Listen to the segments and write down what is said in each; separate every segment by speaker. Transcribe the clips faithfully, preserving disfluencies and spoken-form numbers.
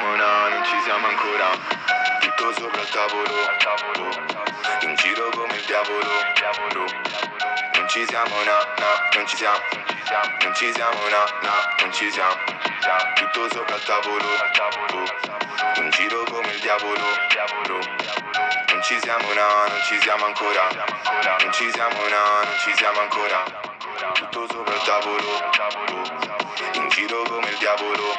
Speaker 1: siamo, no, non ci siamo ancora. Tutto sopra il tavolo, in giro come il diavolo. Non ci siamo, no, no, non ci siamo. Non ci siamo, no, no, non ci siamo. Tutto sopra il tavolo, in giro come il diavolo. Non ci siamo, no, non ci siamo ancora. Non ci siamo, no, non ci siamo ancora. Tutto sopra il tavolo, in giro come il diavolo.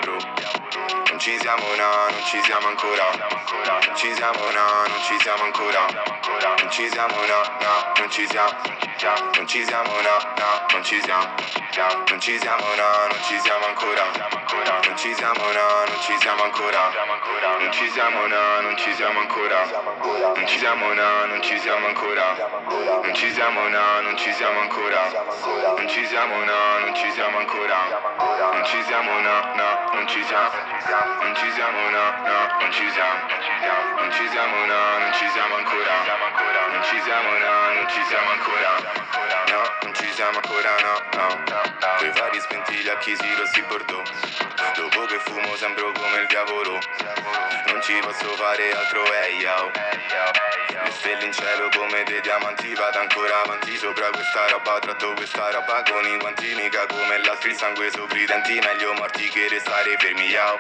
Speaker 1: Non ci siamo, no, non ci siamo ancora. Non ci siamo, no, non ci siamo ancora. Non ci siamo, no, no, non ci siamo. Non ci siamo, no, no, non ci siamo. Non ci siamo, no, non ci siamo ancora. Non ci siamo, no, non ci siamo ancora. Non ci siamo, no, non ci siamo ancora. Non ci siamo, no, non ci siamo ancora. Non ci siamo, no, non ci siamo ancora. Non ci siamo, no, non ci siamo ancora. Non ci siamo, no, no, non ci siamo. Non ci siamo, no, no, non ci siamo. Non ci siamo, no, non ci siamo ancora. Non ci siamo, no, non ci siamo ancora. No, non ci siamo ancora, no, no. Quei vari spenti gli acchisi rossi bordeaux. Dopo che fumo sembro come il diavolo. Non ci posso fare altro, hey yo. Le stelle in cielo come dei diamanti. Vado ancora avanti sopra questa roba. Tratto questa roba con i guanti. Mica come l'altro il sangue sopra i denti. Meglio morti che restare fermi, yo.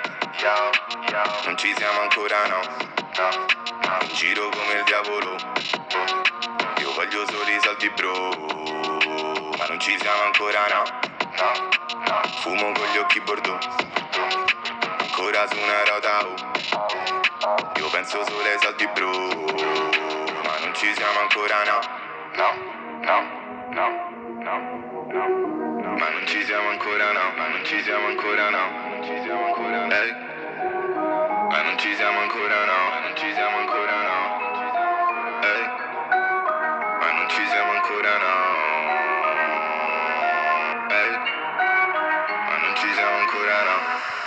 Speaker 1: Non ci siamo ancora, no. In giro come il diavolo. Io voglio solo i soldi, bro. Ma non ci siamo ancora, no. Fumo con gli occhi bordeaux. Ancora su una rota, oh. Io penso solo ai soldi, bro. Ma non ci siamo ancora, no. No, no, no, no, no. Ma non ci siamo ancora, no. Ma non ci siamo ancora, no. Non ci siamo ancora, no. Hey. Ma non ci siamo ancora, no. Non ci siamo ancora, no. Hey. Ma non ci siamo ancora, no. Hey. Ma non ci siamo ancora, no.